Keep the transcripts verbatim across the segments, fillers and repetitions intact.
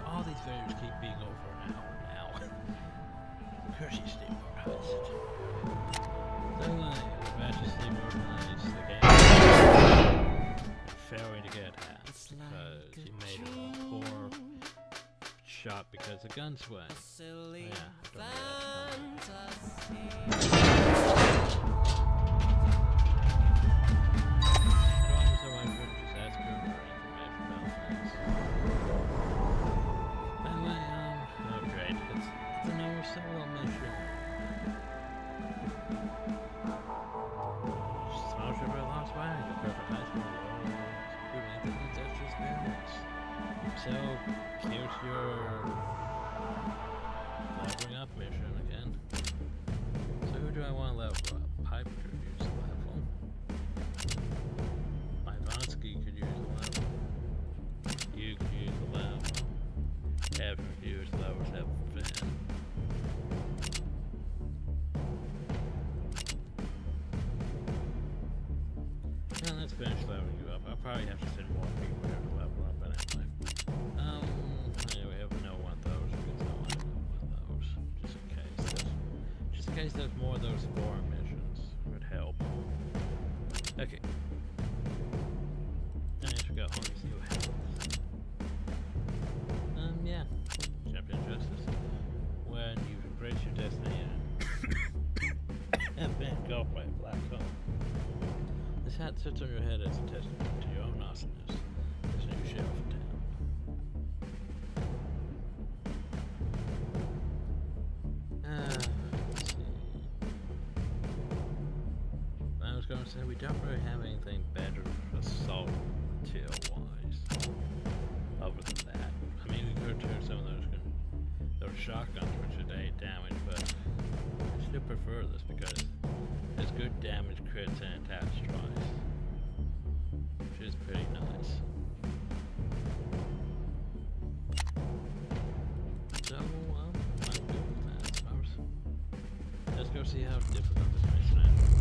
all these videos keep being over an hour now. Curse you, SteamWorld Heist. So, uh, the match of SteamWorld Heist, the game failing to get at because you made a poor shot because the guns went. Yeah, I So, here's your leveling up mission again. So who do I want to level up? Piper could use a level. Ivansky could use a level. You could use a level. Evan could use a level seven fan. Now let's finish leveling you up. I'll probably have to send more people here to level up anyway. Um, anyway, we have no one of those, because no one of those, just in case. Just in case there's more of those foreign missions, would help. Okay. I need to go home and see what happens. Um, yeah. Champion Justice. When you embrace your destiny and have been engulfed by a black hole. This hat sits on your head as a testament to your own awesomeness. There's a new sheriff in town. So we don't really have anything better assault tail wise. Other than that, I mean, we could turn some of those those shotguns, which are eight damage, but I still prefer this because it's good damage, crits, and attach twice, which is pretty nice. So um, I'm good with that, I suppose. Let's go see how difficult this mission is.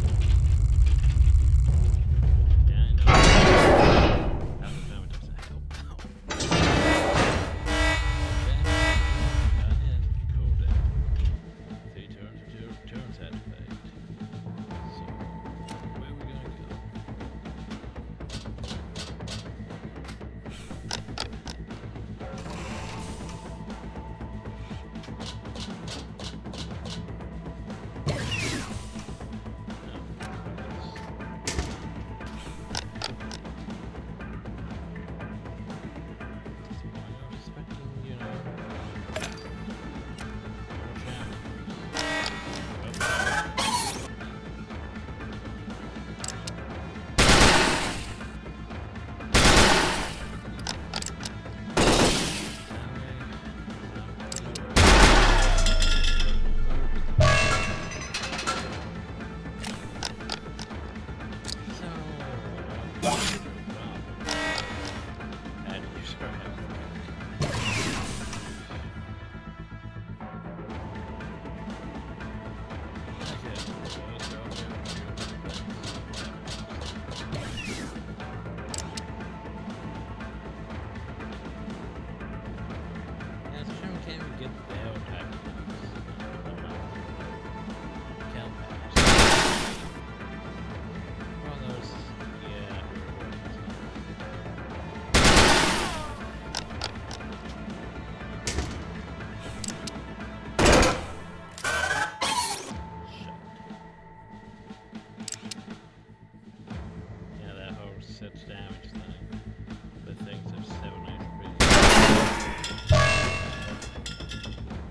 Such damage thing. The things are so nice.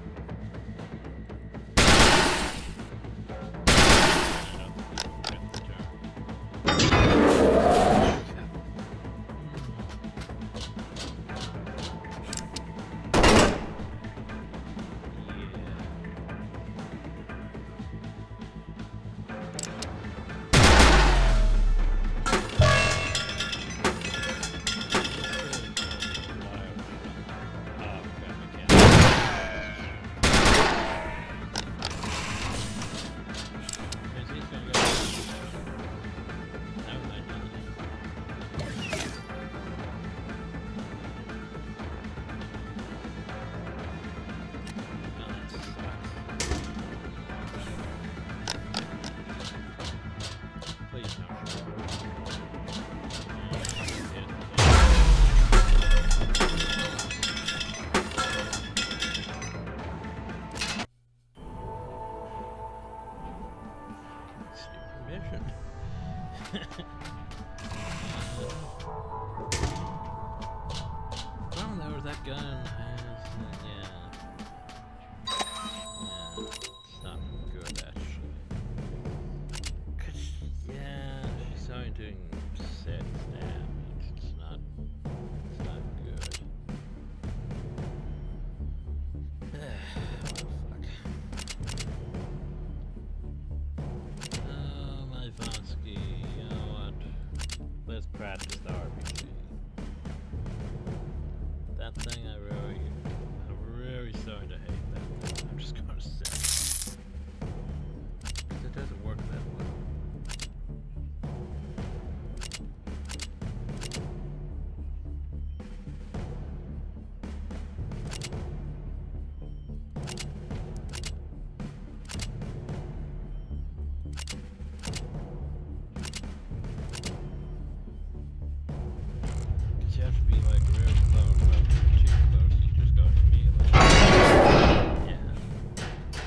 with that gun has, uh, yeah. Yeah, it's not good actually. Cause, yeah, she's only doing six damage. It's not, it's not good. Oh, fuck. Oh, my Vonsky, you know what? Let's practice the R P G. That thing, I really, I'm really starting to hate that thing. I'm just gonna say. Because it doesn't work that well. You have to be like really close, but too close, you just go immediately. Yeah.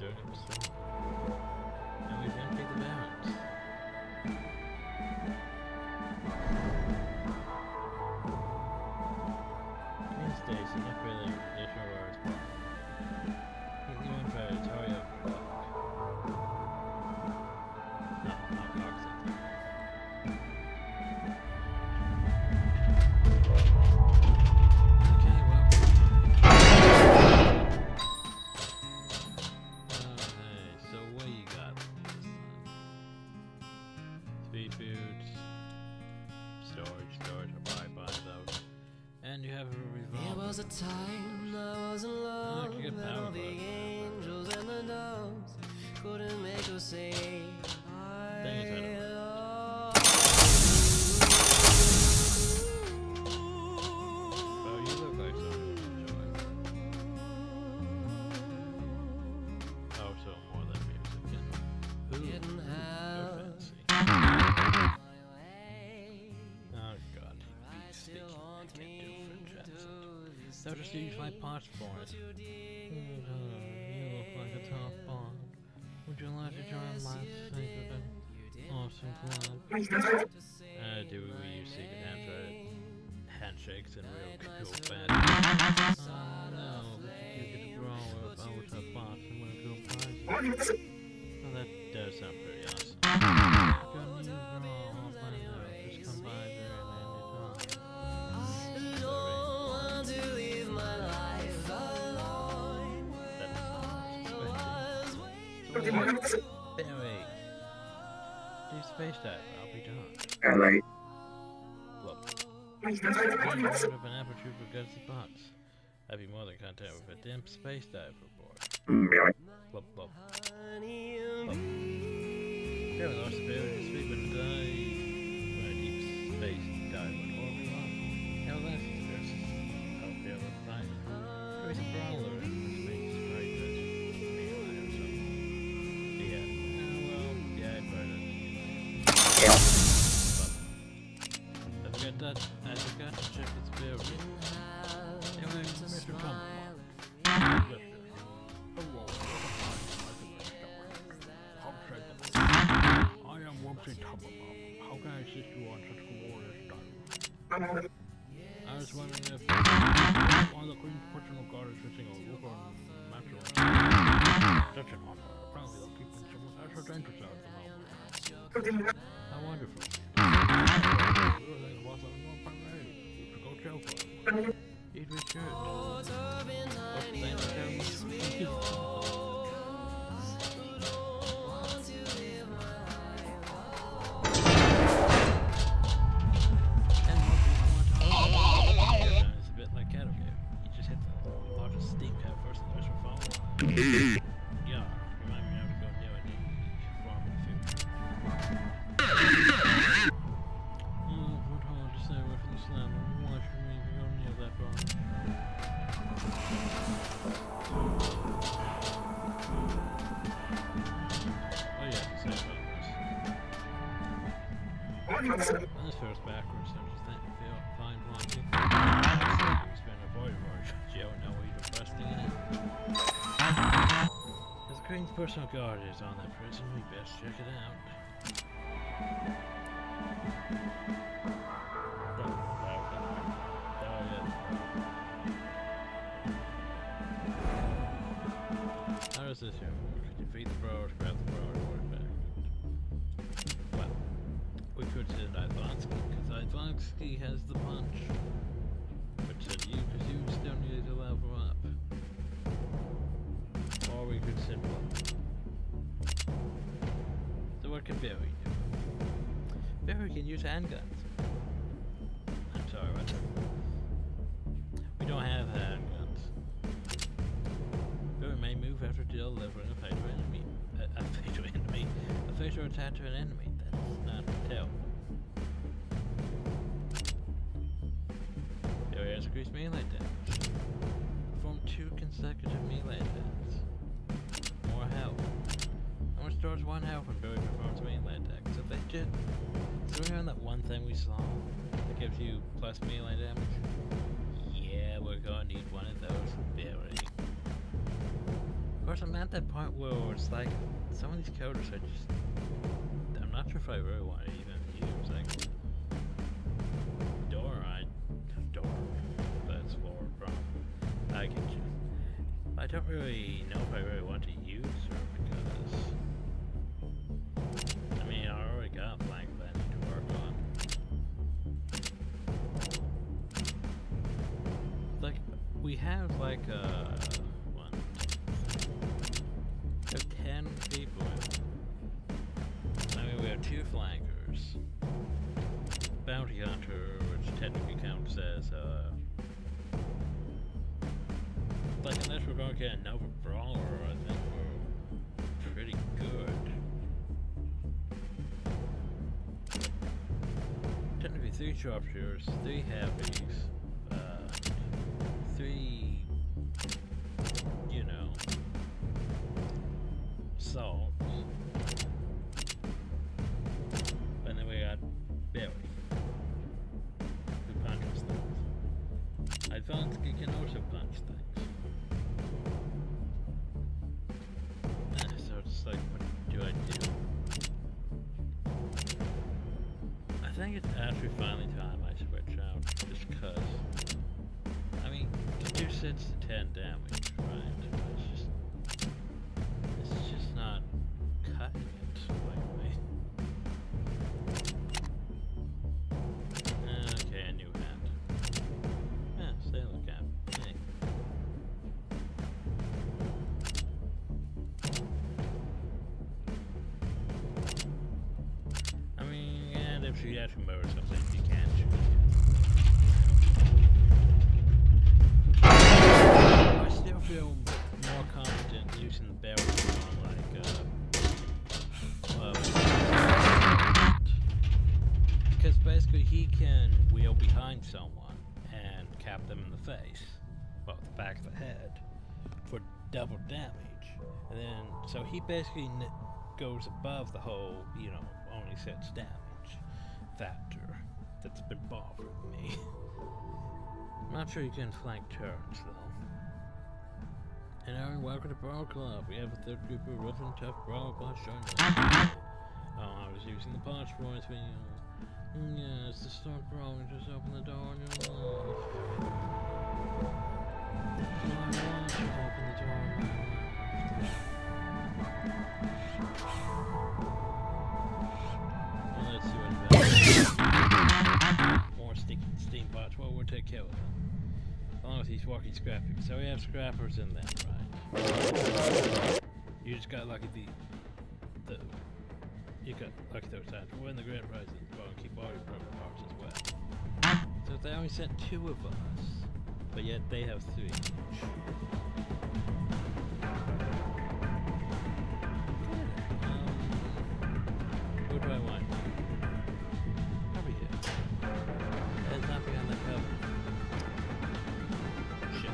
it was fun. And we've emptied the barrels. Green Stacy, not really additional words, but you and birds, hurry up. No, not cocks. Okay, well. Okay, so what you got this time? Speed foods, storage, storage, I'll probably buy those. And you have a revolver. There was a time I was in love, Oh, you get and power all the glove. angels and the doves couldn't make her say I Thing is, I don't love Well, you look like someone who enjoy it. Oh, so more than music. And who? you. Didn't You're have fancy. my way. Oh god, I beat sticky. still I haunt can't do me French to accent. this So just use my day. parts for it. Would you dig Mm, uh, you look like a top bond. Would you like to join Yes, my you secret did. and You did awesome club? to say Uh, do we my use secret name. handshake, handshakes and real Night cool nights bad? around Oh no, but you get to grow up out a box and win cool prizes. Well, that does sound pretty awesome. Got new girl, all planned out. Just come by there at any time. don't want to live my life alone. That's Was waiting. Barry, do space dive. I'll be done. Hello. Look, I've been apple trooper for Gutsy Box. I'd be more than content with a damn space dive report. Really? Blub blub. Honey, blub. Here we lost the barrier to sleep and die. When a deep space dive went horribly wrong. How last is this? I'll be able to find it. There is a brawler in the space right that's me and I or something. Yeah. Oh well, yeah, I've heard it. Yeah. I forgot that. I forgot to check its barrier. Anyway, Mister Tom. Hello. I am Wumpsy Tubbermum. How can I assist you on such glorious time? I was wondering if one of the Queen's personal guard is missing a look on Maxwell. Such an honor. Apparently they're keeping someone that's so dangerous out at the moment. How wonderful. Everything was on your parade. You should go jail for it. Eat with shirt. Oh, thanks for telling me. It's a bit like Cattle Game. You just hit the largest steam cap first and the rest will follow. Yeah, remind me now to go near a new farm in the future. Oh, what hard to stay away from the slam. Why should we go near that farm? Oh yeah, the same progress. On this first backwards, don't you think? Feel fine blocking. It's been avoided or you don't know what you're busting in. As the Queen's personal guard is on that prison, we best check it out. How does this here work? Defeat the brawlers, grab the brawler, and put it back. Well, we could send Ivansky, because Ivansky has the punch. But send you, because you still need to level up. Or we could send one. So what can Barry do? Barry can use handguns. I'm sorry, what? We don't have handguns. Barry may move after delivering a fatal enemy. A, a fatal enemy? A fatal attack to an enemy. That's not a tell. Barry has increased melee damage. Perform two consecutive melee attacks. More health. And restores one health when Barry performs melee attacks. So they did. So we're on that one thing we saw that gives you plus melee damage. Yeah, we're gonna need one of those for Barry. Of course, I'm at that point where it's like some of these coders I just I'm not sure if I really want to even use. Like door, I door. That's floor from. I can. I don't really know if I really want to use her because I mean I already got blank that I need to work on. Like we have like uh one, we have ten people. I mean we have two flankers, bounty hunter, which technically counts as uh. Like, unless we're going to get another brawler, I think we're pretty good. Technically, three sharpshooters, three heavies, uh, three, you know, salts, and then we got Billy, who punches things. Advansky can also punch things. Like, what do I do? I think it's actually finally time I switch out, just cause, I mean, you can do six to ten damage, right? It's just, it's just not cutting it lately. Okay, a new hand. Yeah, sailor cap. Hey. If you have to murder something, you can shoot it. I still feel more confident using the barrel on like uh, uh because basically he can wheel behind someone and cap them in the face, well, the back of the head, for double damage, and then so he basically n goes above the whole, you know, only six damage factor that's been bothering me. I'm not sure you can flank turns though. And Aaron, welcome to Brawl Club. We have a third group of rough and tough Brawl Club joining us. Oh, I was using the punch voice when you. Yes, to start brawling, just open the door in your life. I want to open the door in my life. Let's see what more sticky steam bots. Well, we'll take care of them. As long as he's walking scrapping. So we have scrappers in there, right? You just got lucky the the you got lucky those times. We're in the grand prizes, well, keep all your broken parts as well. So they only sent two of us, but yet they have three each. Who do I want? Probably here. There's not behind the cover. Shit.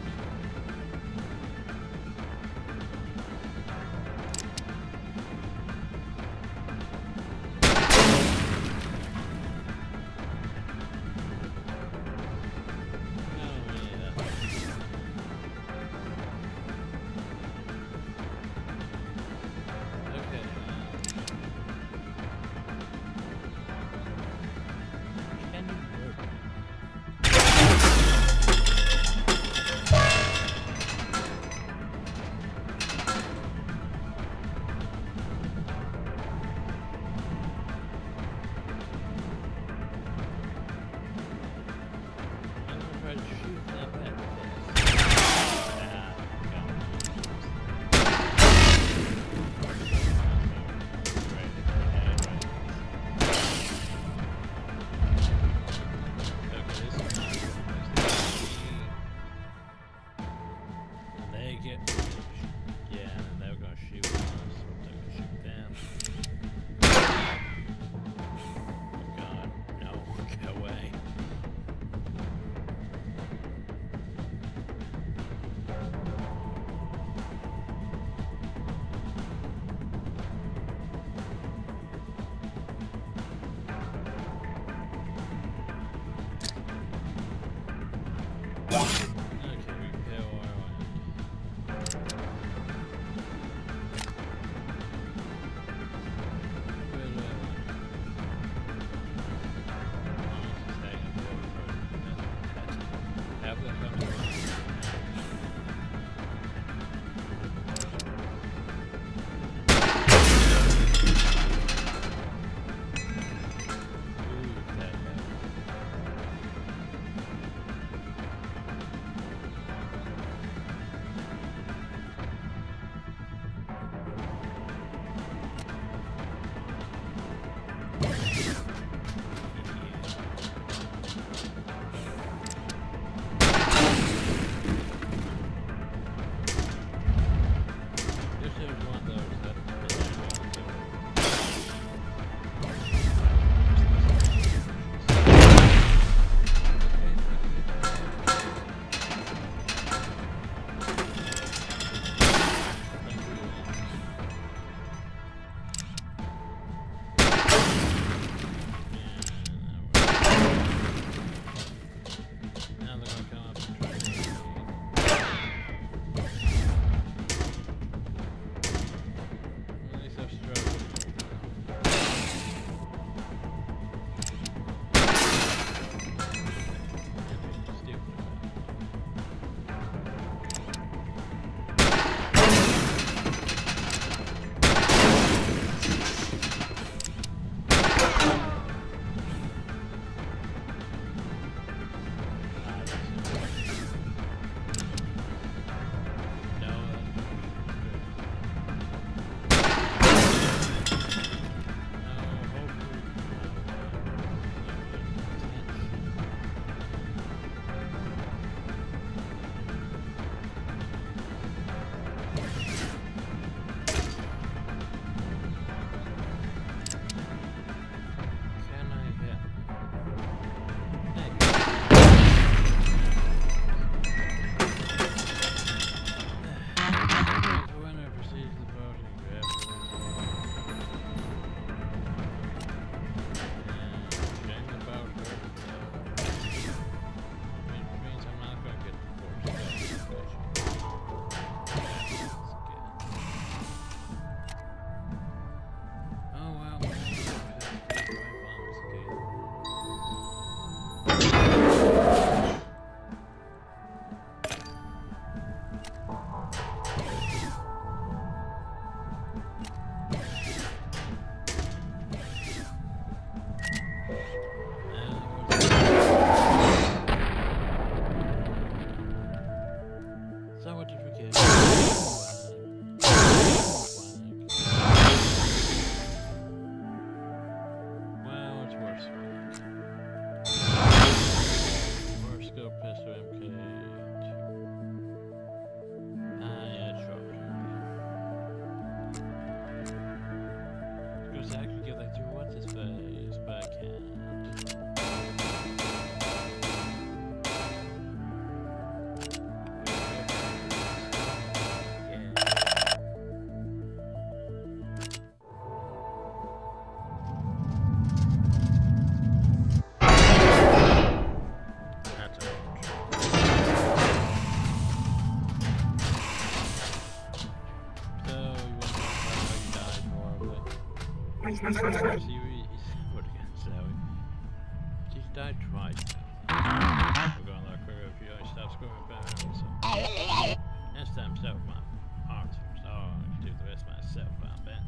See, we, he's what again, so he's died twice now. We're going like quicker if you only stop scoring better. So next time, start with my arms. So I can do the rest myself. I bet.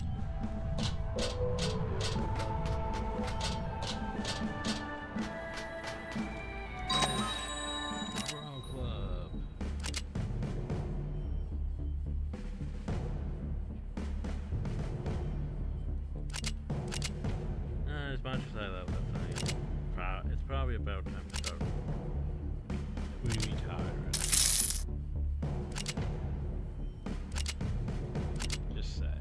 Wrong club. Uh, as much as I love that thing, pro it's probably about time to start retiring. Just saying.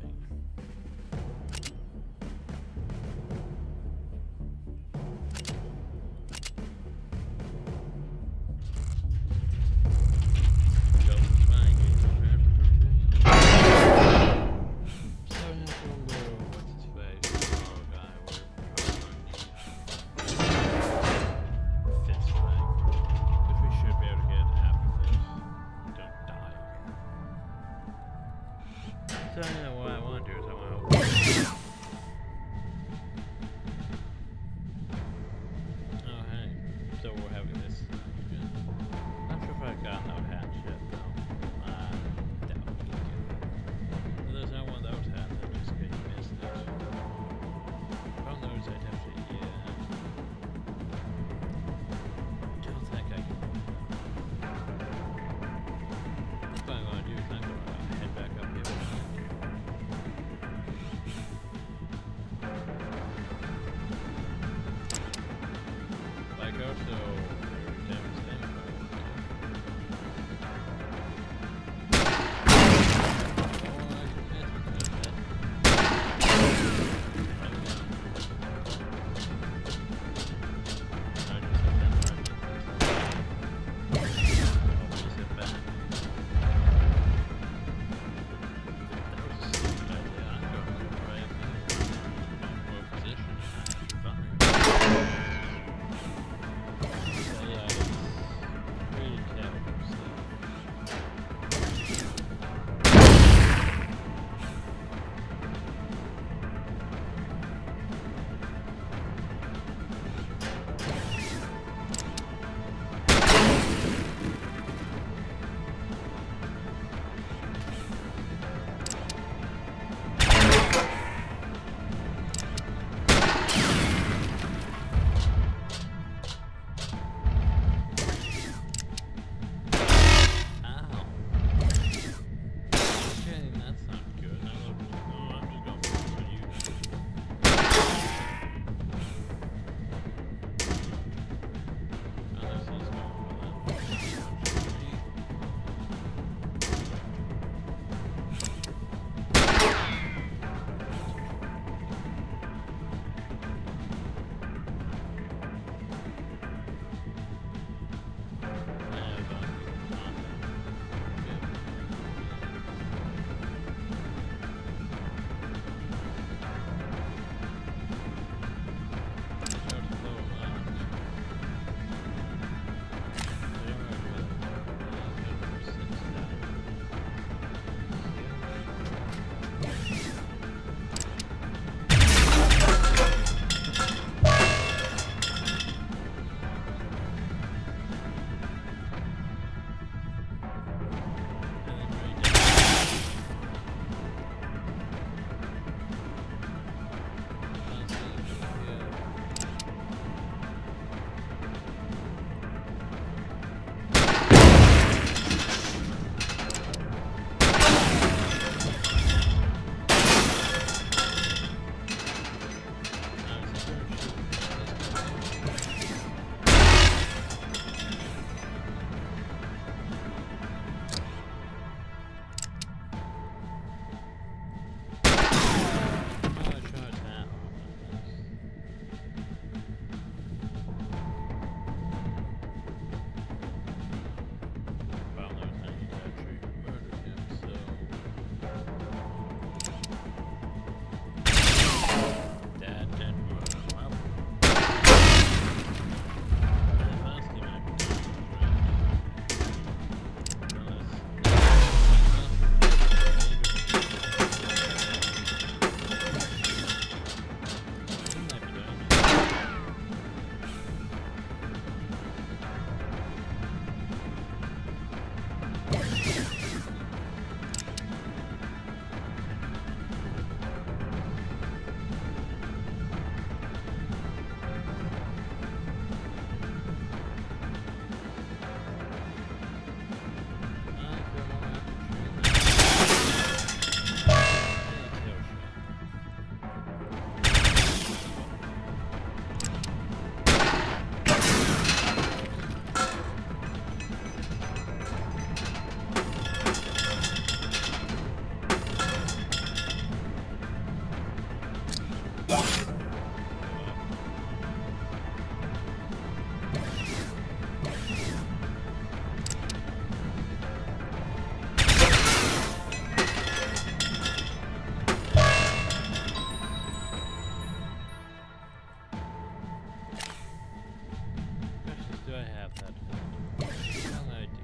Do I have that? Well, I do.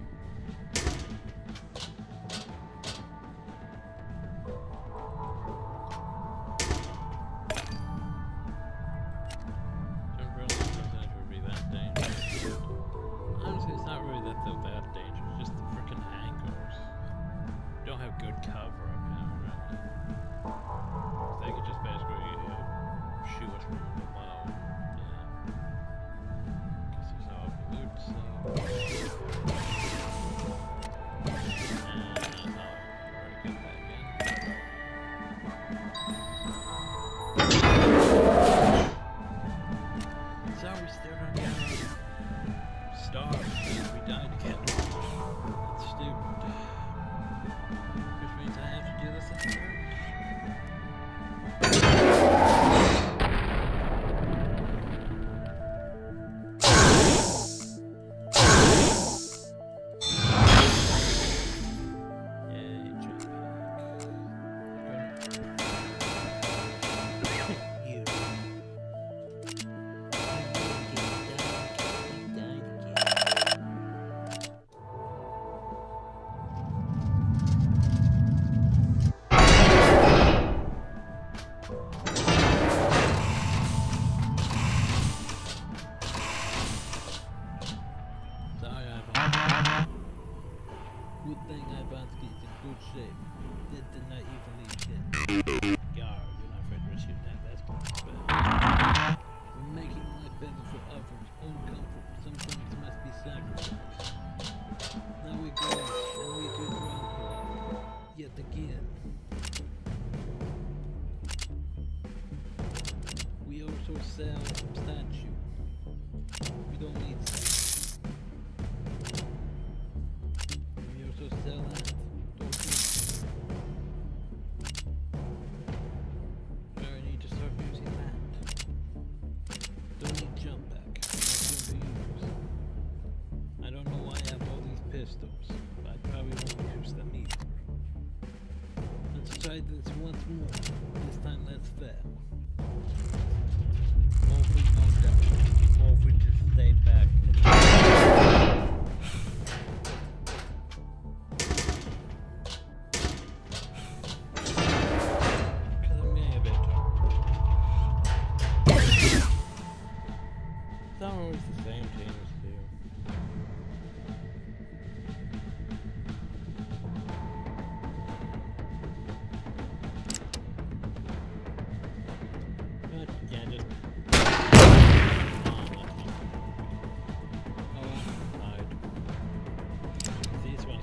Don't really think that would be that dangerous. Honestly, it's not really that they're that dangerous. Just the freaking angles. Don't have good cover up here, really. They could just basically uh, shoot us from below. Yeah. Guess there's all loot, so. Good thing Ivanski's in good shape. Dead did not even leave dead. Yar, you're not afraid to risk your neck, that's good. We're making life better for others. Own comfort, some things must be sacrificed. Now we go, and we do wrong yet again. We also sell statue. We don't need statue. So sell that. Don't do I need to start using that. Don't need jump back. Not going to use. I don't know why I have all these pistols, but I probably won't use them either. Let's try this once more. This time let's fail. Or if we don't die. Or if we just stay back and always the same teams do. But yeah, just oh, hide. These ones.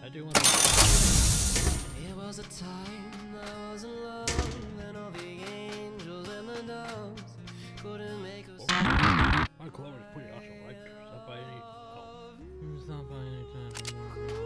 I do want to. It was a time I was in love, and all the angels and the doves couldn't make us. My clothes is pretty awesome, right? Stop by any. Oh. Stop by any time for more.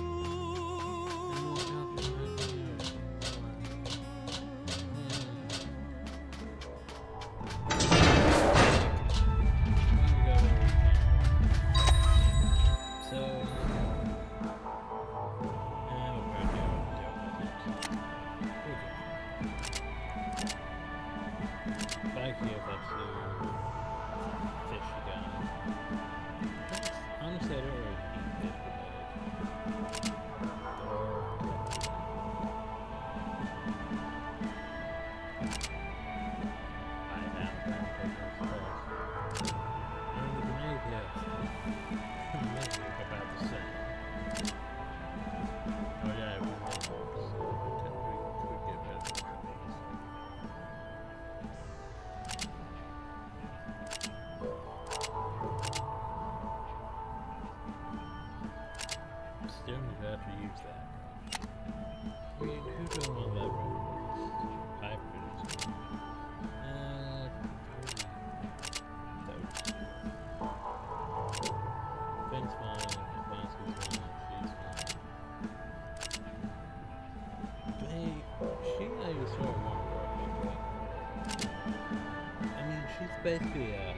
Basically, uh,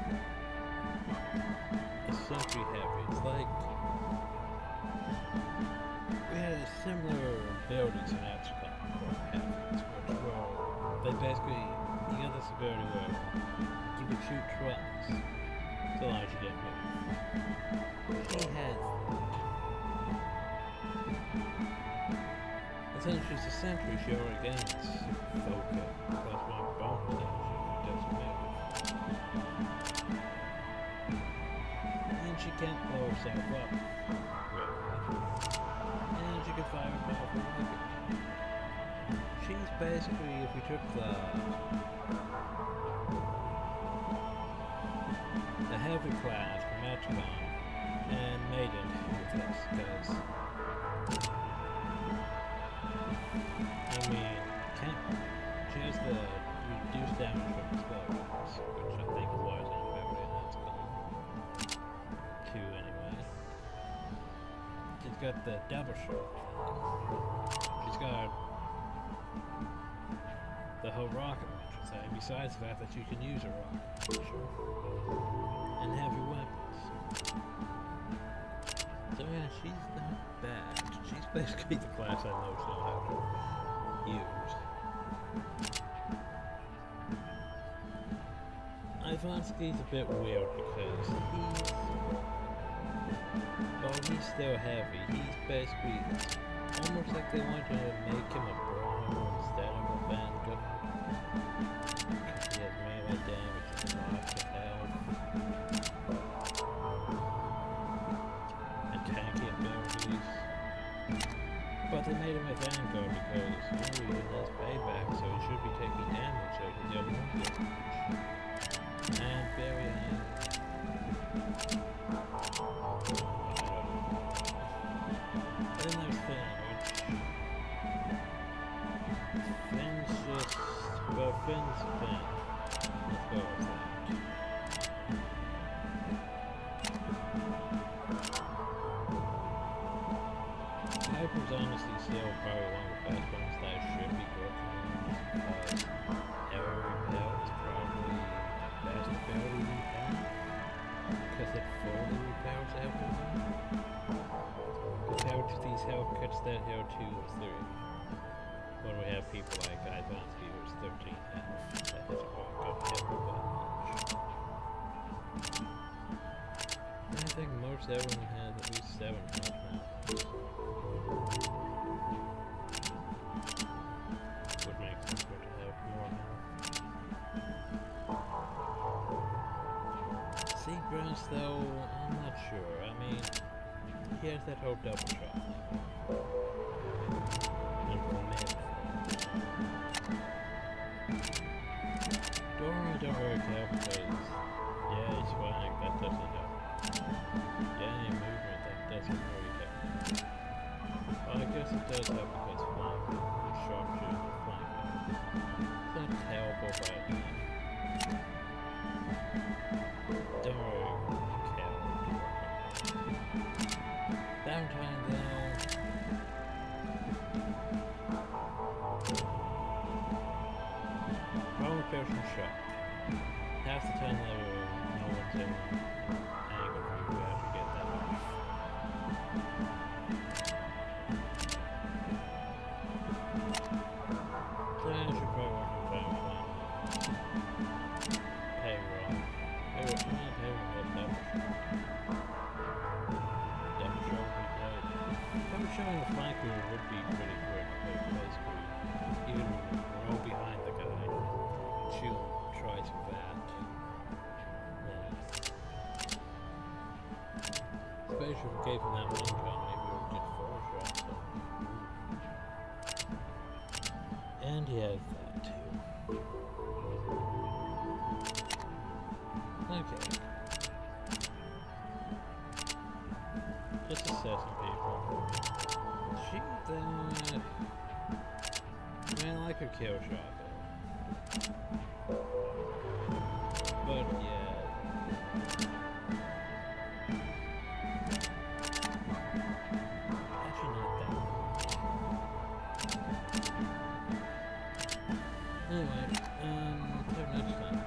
a century heavy. It's like we had a similar buildings in Abscon called heavies, which were they basically you got this ability where you could shoot trucks so long as you didn't move. She has essentially she's a century. She already gains focus plus one bonus that she doesn't move. And she can't blow herself up. And she can fire a powerful rocket. She's basically, if we took the the heavy class from Matchcon and made it with this, because I mean, can't she has the reduced damage from explosions, which I think was in ability and that's gone. Two anyway. She's got the double shot. She's got the whole rocket launcher thing, besides the fact that you can use a rocket launcher. And heavy weapons. So yeah, she's not bad. She's basically the class I most know how to use. Ivansky's a bit weird because he's, while he's still heavy, he's basically almost like they want to make him a brawler instead of a vanguard. Because he has melee damage and lots of health. And tanky abilities. But they made him a vanguard because Ori has payback, so he should be taking damage so he can deal more damage. And very high. Then there's Finn, which Finn's just well Finn's Finn. Let's go with that. Hyper's honestly still probably one of the best ones that I should be working on because every repel is probably best ability we have because it fully repels everyone compared to these health kits that heal two or three when we have people like Ivansky who's thirteen health that doesn't really go everyone much. And I think most everyone has at least seven health now. Would make sense for to have more health. Seagrass though, I'm not sure. I mean, he has that whole double shot. And Dora I don't really care because, yeah, he's fine, that doesn't help. Yeah, any movement, that doesn't really help. does have because flank, the sharpshooter flank. It's not terrible, but don't really care. Downtime though. Wrong person shot. Half the time though, no one's in angle from where to get that off. So I should probably work on family line. Payroll. Payroll, how many payroll have double shot? Double shot would be great. Double shotting the flank move would be pretty quick, but basically, even roll behind the guy, she'll try to that. Yeah. Especially if we gave him that one gun, maybe we would get four shots. So. And he has that too. Okay. Just assessing people. She, uh, I mean, I like her kill shot though. But yeah. Actually not that one. Anyway, um, till next time.